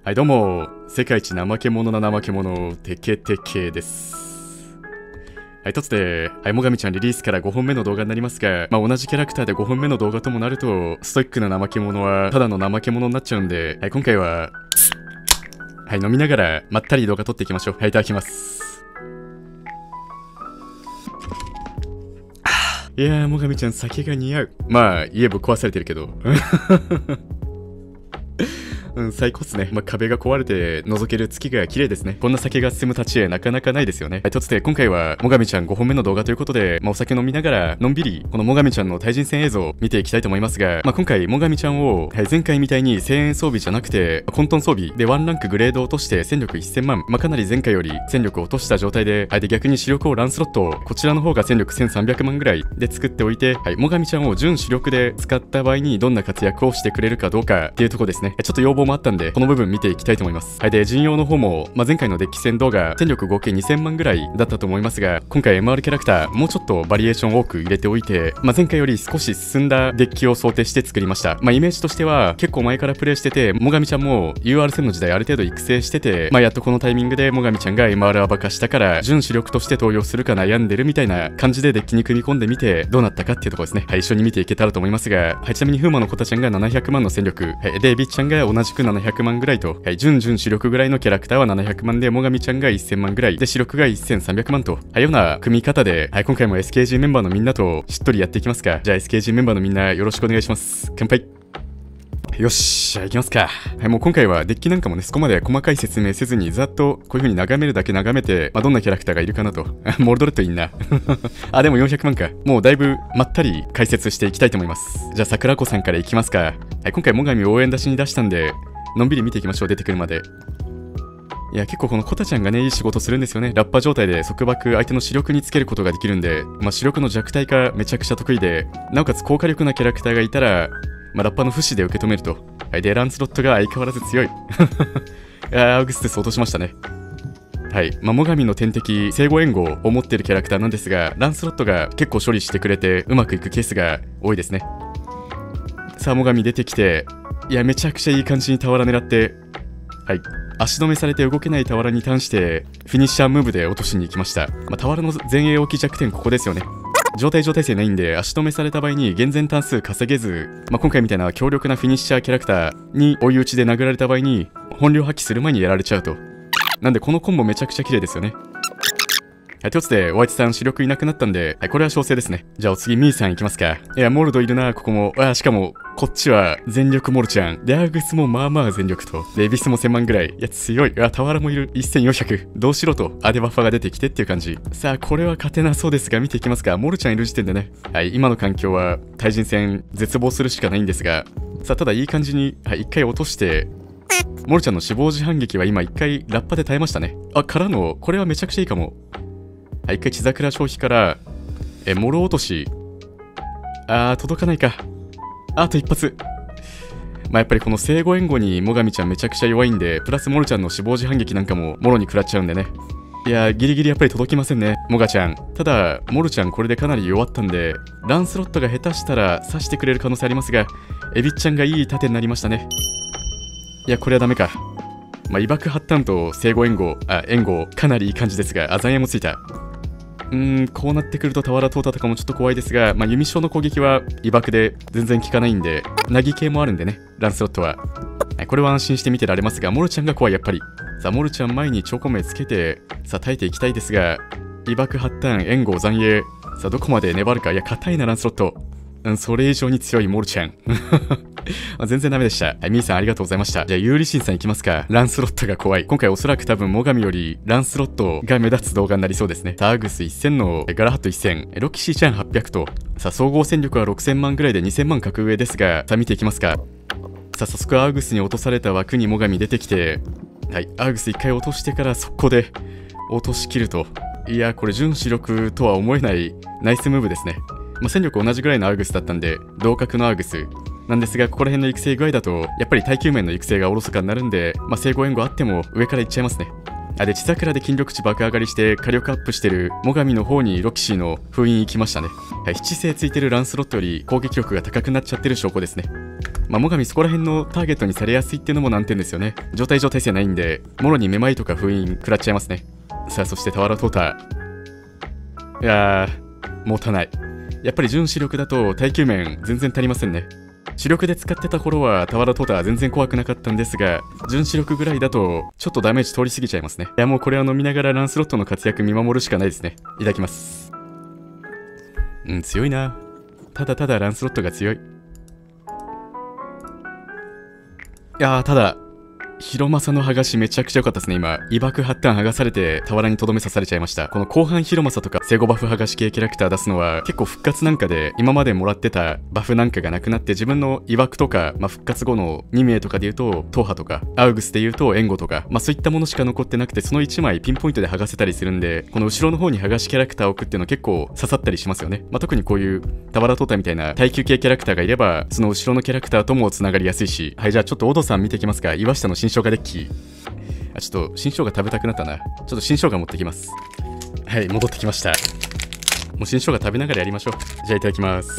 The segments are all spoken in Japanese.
はい、どうも、世界一怠け者な怠け者、テケテケです。はい、とつで、はい、もがみちゃんリリースから5本目の動画になりますが、同じキャラクターで5本目の動画ともなると、ストイックな怠け者は、ただの怠け者になっちゃうんで、はい、今回は、はい、飲みながら、まったり動画撮っていきましょう。はい、いただきます。いやー、もがみちゃん酒が似合う。家ぶっ壊されてるけど。最高っすね。壁が壊れて覗ける月が綺麗ですね。こんな酒が進む立ち絵なかなかないですよね。はい、とつで今回はもがみちゃん5本目の動画ということで、お酒飲みながらのんびりこのもがみちゃんの対人戦映像を見ていきたいと思いますが、今回もがみちゃんを、はい、前回みたいに1000円装備じゃなくて混沌装備でワンランクグレードを落として戦力1000万、かなり前回より戦力を落とした状態で、はい、で逆に主力をランスロット、こちらの方が戦力1300万ぐらいで作っておいて、はい、もがみちゃんを準主力で使った場合にどんな活躍をしてくれるかどうかっていうところですね。ちょっと要望もあったんでこの部分見ていきたいと思います。はい、で陣容の方も、前回のデッキ戦動画戦力合計2000万ぐらいだったと思いますが、今回 MR キャラクターもうちょっとバリエーション多く入れておいて、前回より少し進んだデッキを想定して作りました。イメージとしては結構前からプレイしてて、もがみちゃんも UR 戦の時代ある程度育成してて、やっとこのタイミングでもがみちゃんが MR アバ化したから準主力として登用するか悩んでるみたいな感じでデッキに組み込んでみてどうなったかっていうところですね。はい、一緒に見ていけたらと思いますが、はい、ちなみに風磨のコタちゃんが700万の戦力、はい、でビッちゃんが同じく700万ぐらいと、はい、準主力ぐらいのキャラクターは700万で、もがみちゃんが1000万ぐらいで主力が1300万と、はい、ような組み方で、はい、今回も SKG メンバーのみんなとしっとりやっていきますか。じゃあ SKG メンバーのみんなよろしくお願いします。乾杯。よし、じゃあ行きますか。はい、もう今回はデッキなんかもね、そこまで細かい説明せずにざっとこういう風に眺めるだけ眺めて、どんなキャラクターがいるかなと。モルドレットいいな。でも400万か。もうだいぶまったり解説していきたいと思います。じゃあ桜子さんからいきますか。はい、今回もがみ応援出しに出したんで、のんびり見ていきましょう、出てくるまで。いや、結構このコタちゃんがね、いい仕事するんですよね。ラッパ状態で束縛相手の視力につけることができるんで、視力の弱体化めちゃくちゃ得意で、なおかつ高火力なキャラクターがいたら、ラッパの不死で受け止めると。はい、で、ランスロットが相変わらず強い。アウグステス落としましたね。はい、もがみの天敵、生後援護を持っているキャラクターなんですが、ランスロットが結構処理してくれて、うまくいくケースが多いですね。さあ、もがみ出てきて、いや、めちゃくちゃいい感じに俵狙って、はい、足止めされて動けない俵に対してフィニッシャームーブで落としに行きました。俵の前衛置き弱点ここですよね。状態性ないんで足止めされた場合に厳然単数稼げず、今回みたいな強力なフィニッシャーキャラクターに追い打ちで殴られた場合に本領発揮する前にやられちゃうと。なんでこのコンボめちゃくちゃ綺麗ですよね。はい、ということで、お相手さん主力いなくなったんで、はい、これは小生ですね。じゃあお次、ミーさんいきますか。いや、モルドいるな、ここも。しかも、こっちは全力モルちゃん。で、アーグスも全力と。で、エビスも1000万ぐらい。いや、強い。タワラもいる。1400。どうしろと。で、バッファが出てきてっていう感じ。さあ、これは勝てなそうですが、見ていきますか。モルちゃんいる時点でね。はい、今の環境は、対人戦、絶望するしかないんですが、さあ、ただいい感じに、はい、一回落として、モルちゃんの死亡時反撃は今一回ラッパで耐えましたね。からの、これはめちゃくちゃいいかも。一回血桜消費から、モロ落とし。届かないか。あと一発。やっぱりこの生後援護にもがみちゃんめちゃくちゃ弱いんで、プラスモルちゃんの死亡時反撃なんかももろに食らっちゃうんでね。いやー、ギリギリやっぱり届きませんね、モガちゃん。ただ、モルちゃんこれでかなり弱ったんで、ランスロットが下手したら刺してくれる可能性ありますが、エビッちゃんがいい盾になりましたね。いや、これはダメか。威爆発端と生後援護、援護、かなりいい感じですが、残影もついた。こうなってくると俵トータとかもちょっと怖いですが、弓将の攻撃は威爆で全然効かないんで、なぎ系もあるんでね、ランスロットは。これは安心して見てられますが、モルちゃんが怖い、やっぱり。さあ、モルちゃん前にチョコメつけて、さあ、耐えていきたいですが、威爆発端、援護、残影。さあ、どこまで粘るか。いや、硬いな、ランスロット。それ以上に強いモルちゃん。全然ダメでした。はい、ミーさんありがとうございました。じゃあ、ユーリシンさんいきますか。ランスロットが怖い。今回おそらく多分、モガミよりランスロットが目立つ動画になりそうですね。ターグス1000のガラハット1000、ロキシーちゃん800と、さあ、総合戦力は6000万ぐらいで2000万格上ですが、さあ、見ていきますか。さあ、早速アーグスに落とされた枠にモガミ出てきて、はい、アーグス1回落としてから速攻で落としきると。いや、これ準主力とは思えないナイスムーブですね。戦力同じぐらいのアーグスだったんで、同格のアーグス。なんですが、ここら辺の育成具合だと、やっぱり耐久面の育成がおろそかになるんで、生後援護あっても上からいっちゃいますね。 で、地桜で筋力値爆上がりして火力アップしてる最上の方にロキシーの封印行きましたね。はい、七星ついてるランスロットより攻撃力が高くなっちゃってる証拠ですね。最上そこら辺のターゲットにされやすいっていうのも難点ですよね。状態上耐性ないんで、もろにめまいとか封印食らっちゃいますね。さあ、そして俵トータいやー、持たない。やっぱり純視力だと耐久面全然足りませんね。主力で使ってた頃は俵トータは全然怖くなかったんですが、純視力ぐらいだとちょっとダメージ通り過ぎちゃいますね。いや、もうこれは飲みながらランスロットの活躍見守るしかないですね。いただきます。強いな。ただただランスロットが強い。いやー、ただ広政の剥がしめちゃくちゃ良かったですね。今威爆発弾剥がされて俵にとどめ刺されちゃいました。この後半広政とか正5バフ剥がし系キャラクター出すのは結構復活なんかで今までもらってたバフなんかがなくなって自分の威爆とか、復活後の2名とかで言うとトーハとかアウグスで言うと援護とか、そういったものしか残ってなくて、その1枚ピンポイントで剥がせたりするんで、この後ろの方に剥がしキャラクターを置くっていうの結構刺さったりしますよね。特にこういう俵トータみたいな耐久系キャラクターがいればその後ろのキャラクターともつながりやすいし。はい、じゃあちょっとオドさん見てきますか。岩下の新生姜デッキ。ちょっと新生姜食べたくなったな。ちょっと新生姜持ってきます。はい、戻ってきました。もう新生姜食べながらやりましょう。じゃあいただきます。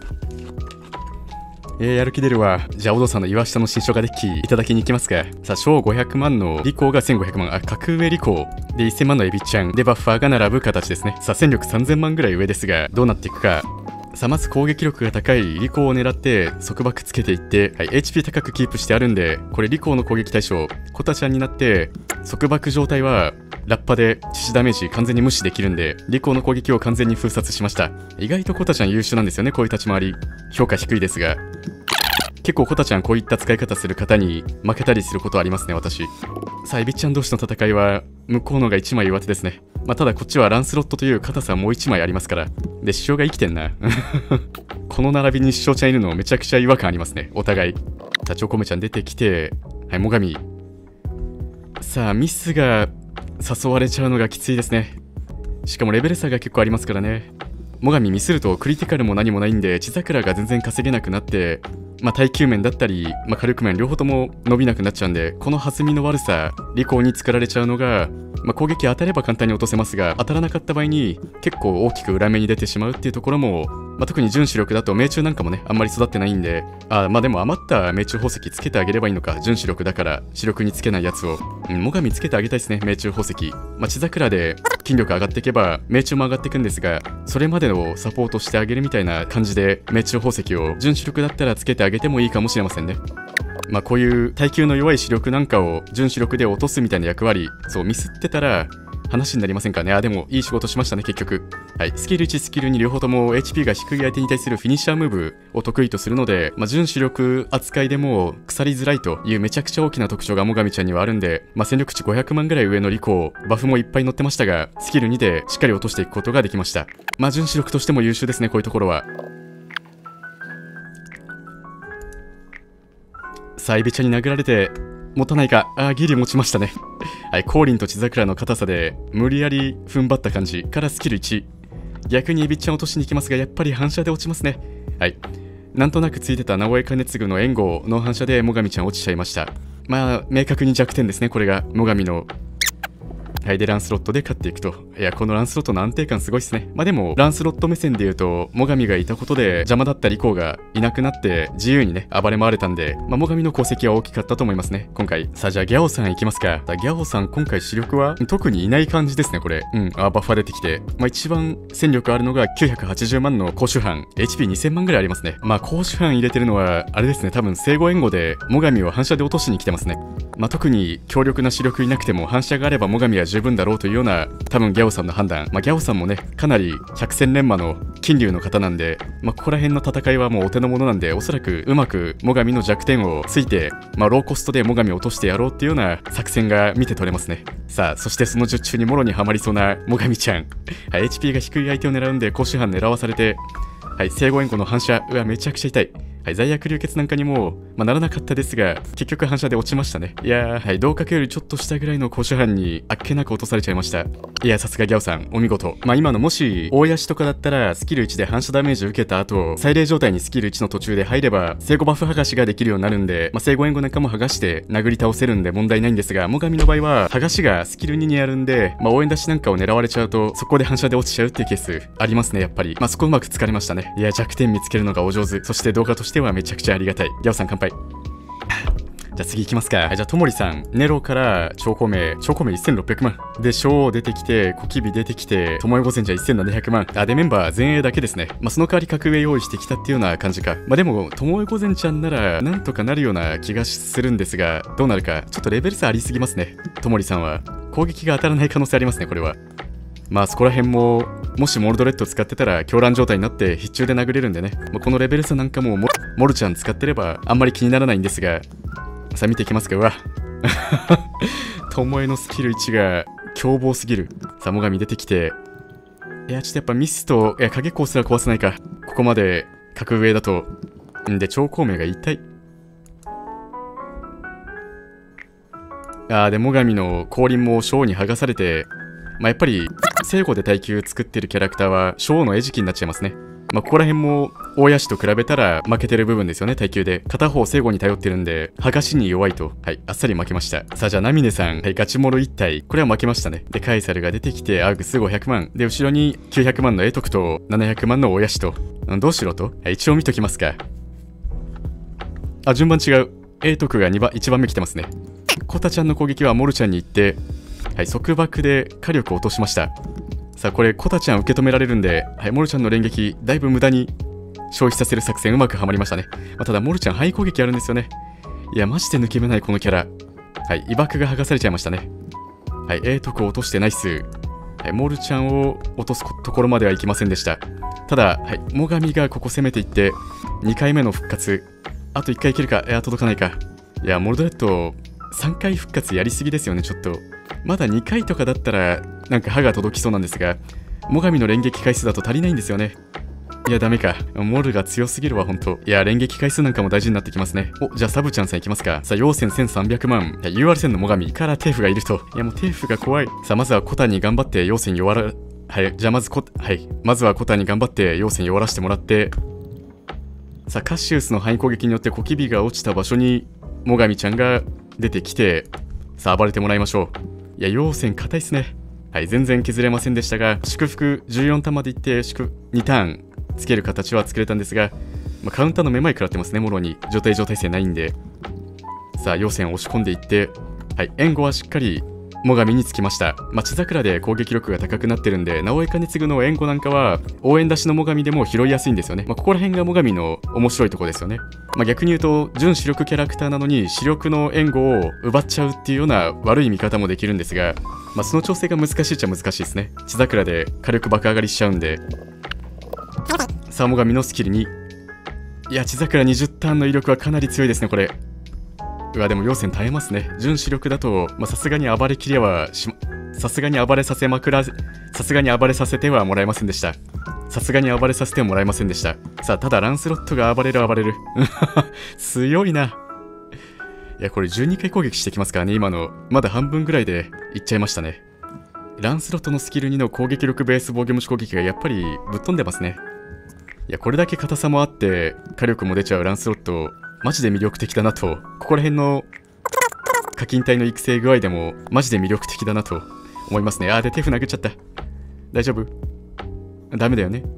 やる気出るわ。じゃあオドさんの岩下の新生姜デッキいただきに行きますか。さあ、小500万のリコーが1500万、格上リコーで1000万のエビちゃんでバッファーが並ぶ形ですね。さあ、戦力3000万ぐらい上ですがどうなっていくか。さあ、まず攻撃力が高いリコーを狙って束縛つけていって、HP 高くキープしてあるんで、これリコーの攻撃対象コタちゃんになって束縛状態はラッパで致死ダメージ完全に無視できるんで、リコーの攻撃を完全に封殺しました。意外とコタちゃん優秀なんですよね。こういう立ち回り評価低いですが、結構コタちゃんこういった使い方する方に負けたりすることありますね、私。さあ、エビちゃん同士の戦いは向こうのが1枚上手ですね。ただこっちはランスロットという硬さもう1枚ありますから。で、師匠が生きてんな。この並びに師匠ちゃんいるのめちゃくちゃ違和感ありますね、お互い。さあ、チョコメちゃん出てきて、はい、最上。さあ、ミスが誘われちゃうのがきついですね。しかもレベル差が結構ありますからね。最上ミスるとクリティカルも何もないんで、地桜が全然稼げなくなって、耐久面だったり、火力面両方とも伸びなくなっちゃうんで、この弾みの悪さ、リコーに作られちゃうのが、攻撃当たれば簡単に落とせますが、当たらなかった場合に結構大きく裏目に出てしまうっていうところも、特に純主力だと命中なんかもね、あんまり育ってないんで、でも余った命中宝石つけてあげればいいのか。純主力だから主力につけないやつを、最上つけてあげたいですね。命中宝石地桜で筋力上がっていけば命中も上がっていくんですが、それまでをサポートしてあげるみたいな感じで命中宝石を純主力だったらつけてあげてもいいかもしれませんね。こういう耐久の弱い主力なんかを純主力で落とすみたいな役割、そうミスってたら話になりませんかね。でもいい仕事しましたね、結局。はい、スキル1スキル2両方とも HP が低い相手に対するフィニッシャームーブを得意とするので、純主力扱いでも腐りづらいというめちゃくちゃ大きな特徴が最上ちゃんにはあるんで、戦力値500万ぐらい上のリコーバフもいっぱい乗ってましたが、スキル2でしっかり落としていくことができました。純主力としても優秀ですね、こういうところは。さあ、エビちゃんに殴られて持たないか。ギリ持ちましたね。はい、コーリンと地桜の硬さで無理やり踏ん張った感じからスキル1。逆にエビちゃん落としに行きますが、やっぱり反射で落ちますね。はい、なんとなくついてた直江兼次の援護の反射で最上ちゃん落ちちゃいました。明確に弱点ですね、これが最上の。はい、でランスロットで勝っていくと。いや、このランスロットの安定感すごいっすね。でもランスロット目線で言うと、最上がいたことで邪魔だったリコーがいなくなって自由にね暴れ回れたんで、最上の功績は大きかったと思いますね、今回。さあ、じゃあギャオさんいきますか。ギャオさん今回主力は特にいない感じですね、これ。バッファ出てきて、一番戦力あるのが980万の高主犯、 HP2000 万ぐらいありますね。高主犯入れてるのはあれですね、多分生後援護で最上を反射で落としに来てますね。特に強力な主力いなくても反射があれば最上は十分だろうというような多分ギャオさんの判断。ギャオさんもねかなり百戦錬磨の金龍の方なんで、ここら辺の戦いはもうお手の物なんで、おそらくうまく最上の弱点をついて、ローコストで最上を落としてやろうっていうような作戦が見て取れますね。さあ、そしてその術中にもろにはまりそうな最上ちゃん。はい、HP が低い相手を狙うんで高主犯狙わされて、はい、生後援護の反射、めちゃくちゃ痛い。 はい、罪悪流血なんかにも、ならなかったですが、結局反射で落ちましたね。いやー、はい、同角よりちょっと下ぐらいの高手範にあっけなく落とされちゃいました。いや、さすがギャオさん、お見事。今のもし、大ヤシとかだったら、スキル1で反射ダメージ受けた後、最冷状態にスキル1の途中で入れば、生後バフ剥がしができるようになるんで、生後援護なんかも剥がして殴り倒せるんで問題ないんですが、最上の場合は、剥がしがスキル2にあるんで、応援出しなんかを狙われちゃうと、そこで反射で落ちちゃうっていうケースありますね、やっぱり。そこうまく疲れましたね。いや、弱点見つけるのがお上手。そして動画としてはめちゃくちゃありがたい。ギャオさん乾杯。じゃあ次行きますか。はい、じゃあともりさん、ネロから超孔明1600万。で、小出てきて、小キビ出てきて、ともえ御前じゃ1700万。で、メンバー前衛だけですね。その代わり格上用意してきたっていうような感じか。でも、ともえ御前ちゃんなら、なんとかなるような気がするんですが、どうなるか、ちょっとレベル差ありすぎますね。ともりさんは。攻撃が当たらない可能性ありますね、これは。そこら辺も、もしモルドレッド使ってたら狂乱状態になって必中で殴れるんでね。このレベル差なんかもモルちゃん使ってればあんまり気にならないんですが、さあ見ていきますか。うわ。ともえのスキル1が凶暴すぎる。さあ、最上出てきて。いや、ちょっとやっぱミスと、影コースら壊せないか。ここまで格上だと。で、超孔明が痛い。で、最上の降臨も小に剥がされて、やっぱり、聖護で耐久作ってるキャラクターは、小の餌食になっちゃいますね。ここら辺も、大ヤシと比べたら負けてる部分ですよね、耐久で。片方聖護に頼ってるんで、剥がしに弱いと。はい、あっさり負けました。さあ、じゃあ、ナミネさん、はい、ガチモロ1体。これは負けましたね。で、カエサルが出てきて、アーグス500万。で、後ろに900万のエトクと、700万の大ヤシと。どうしろと？はい、一応見ときますか。順番違う。エトクが1番目来てますね。コタちゃんの攻撃はモルちゃんに行って、はい、束縛で火力を落としました。さあ、これ、コタちゃん受け止められるんで、はい、モルちゃんの連撃、だいぶ無駄に消費させる作戦うまくはまりましたね。ただ、モルちゃん、範囲攻撃あるんですよね。いや、マジで抜け目ないこのキャラ。はい、威爆が剥がされちゃいましたね。はい、A 徳を落としてナイス。はい、モルちゃんを落とすところまではいきませんでした。ただ、はい、最上がここ攻めていって、2回目の復活。あと1回いけるか、届かないか。いや、モルドレッド、3回復活やりすぎですよね、ちょっと。まだ2回とかだったら、なんか歯が届きそうなんですが、最上の連撃回数だと足りないんですよね。いや、ダメか。モルが強すぎるわ、ほんと。いや、連撃回数なんかも大事になってきますね。じゃあ、サブちゃんさんいきますか。さあ、陽線1300万。UR 線の最上からテーフがいると。いや、もうテーフが怖い。さあ、まずはコタに頑張って陽線弱ら、はい、じゃあまずまずはコタに頑張って陽線弱らしてもらって、さあ、カシウスの範囲攻撃によってコキビが落ちた場所に、最上ちゃんが出てきて、さあ、暴れてもらいましょう。いや、陽線硬いっすね。はい、全然削れませんでしたが、祝福14ターンまでいって、2ターンつける形は作れたんですが、カウンターのめまい食らってますね、もろに。状態性ないんで。さあ、陽線を押し込んでいって、はい、援護はしっかり、最上につきました。血桜で攻撃力が高くなってるんで、直江兼次の援護なんかは、応援出しの最上でも拾いやすいんですよね。ここら辺が最上の面白いとこですよね。逆に言うと、純主力キャラクターなのに、主力の援護を奪っちゃうっていうような悪い見方もできるんですが、その調整が難しいっちゃ難しいですね。血桜で火力爆上がりしちゃうんで。さあ、最上のスキルに。いや、血桜20ターンの威力はかなり強いですね、これ。うわ、でも陽線耐えますね。純主力だと、さすがに暴れきりはさすがに暴れさせてはもらえませんでした。さすがに暴れさせてはもらえませんでした。さあ、ただランスロットが暴れる。強いな。いや、これ12回攻撃してきますからね、今の。まだ半分ぐらいでいっちゃいましたね。ランスロットのスキル2の攻撃力ベース防御無視攻撃がやっぱりぶっ飛んでますね。いや、これだけ硬さもあって、火力も出ちゃうランスロット、マジで魅力的だなと、ここら辺の課金体の育成具合でもマジで魅力的だなと思いますね。で、テーフ殴っちゃった。大丈夫？ダメだよね。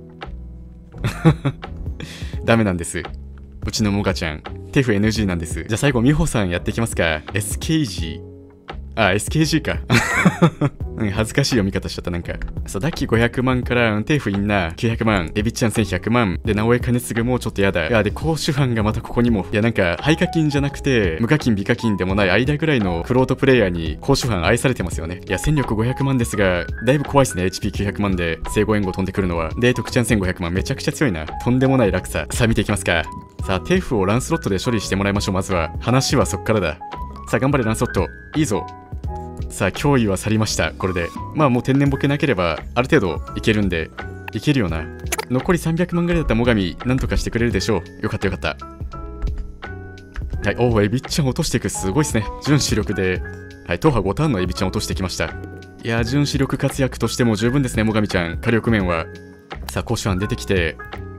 ダメなんです。うちのモガちゃん、テーフ NG なんです。じゃあ最後、美穂さんやっていきますか。SKG。SKG か。恥ずかしい読み方しちゃった、なんか。そう、ダッキ500万から、テーフインナー900万、エビちゃん1100万、で、直江兼次もちょっとやだ。で、高主犯がまたここにも。いや、なんか、廃課金じゃなくて、無課金、美課金でもない間ぐらいのフロートプレイヤーに高主犯愛されてますよね。いや、戦力500万ですが、だいぶ怖いですね。HP900 万で、生後援護飛んでくるのは。で、特ちゃん1500万、めちゃくちゃ強いな。とんでもない落差。さあ、見ていきますか。さあ、テーフをランスロットで処理してもらいましょう、まずは。話はそっからだ。さあ、頑張れ、ランスロット。いいぞ。さあ、脅威は去りました。これで。もう天然ボケなければ、ある程度いけるんで、いけるよな。 残り300万ぐらいだったら最上なんとかしてくれるでしょう。よかったよかった。はい、おお、エビッちゃん落としていく。すごいですね。準視力で、はい、踏破5ターンのエビちゃん落としてきました。いやー、準視力活躍としても十分ですね、最上ちゃん。火力面は。さあ、講師案出てきて、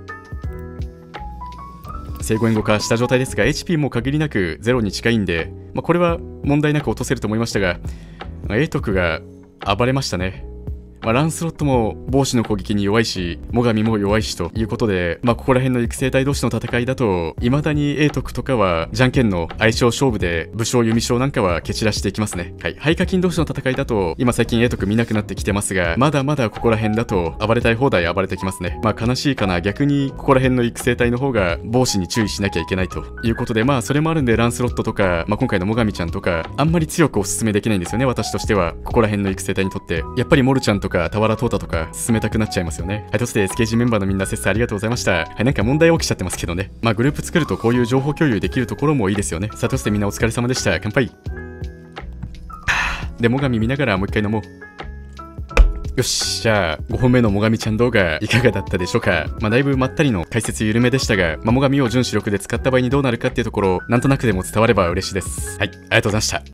生後援護化した状態ですが、HP も限りなくゼロに近いんで、これは問題なく落とせると思いましたが、永徳が暴れましたね。ランスロットも帽子の攻撃に弱いし、最上も弱いしということで、ここら辺の育成隊同士の戦いだと、未だに永徳とかは、じゃんけんの相性勝負で、武将、弓将なんかは蹴散らしていきますね。はい。廃課金同士の戦いだと、今最近永徳見なくなってきてますが、まだまだここら辺だと、暴れたい放題暴れてきますね。悲しいかな。逆に、ここら辺の育成隊の方が、帽子に注意しなきゃいけないということで、それもあるんで、ランスロットとか、今回の最上ちゃんとか、あんまり強くお勧めできないんですよね、私としては。ここら辺の育成隊にとって。やっぱりモルちゃんとか、俵トータとか、進めたくなっちゃいますよね。はい、ということで SKG メンバーのみんな切磋ありがとうございました。はい、なんか問題起きちゃってますけどね。グループ作るとこういう情報共有できるところもいいですよね。さあ、ということでみんなお疲れ様でした。乾杯。で、最上見ながらもう一回飲もう。よし、じゃあ、5本目の最上ちゃん動画いかがだったでしょうか。だいぶまったりの解説緩めでしたが、最上を準視力で使った場合にどうなるかっていうところ、なんとなくでも伝われば嬉しいです。はい、ありがとうございました。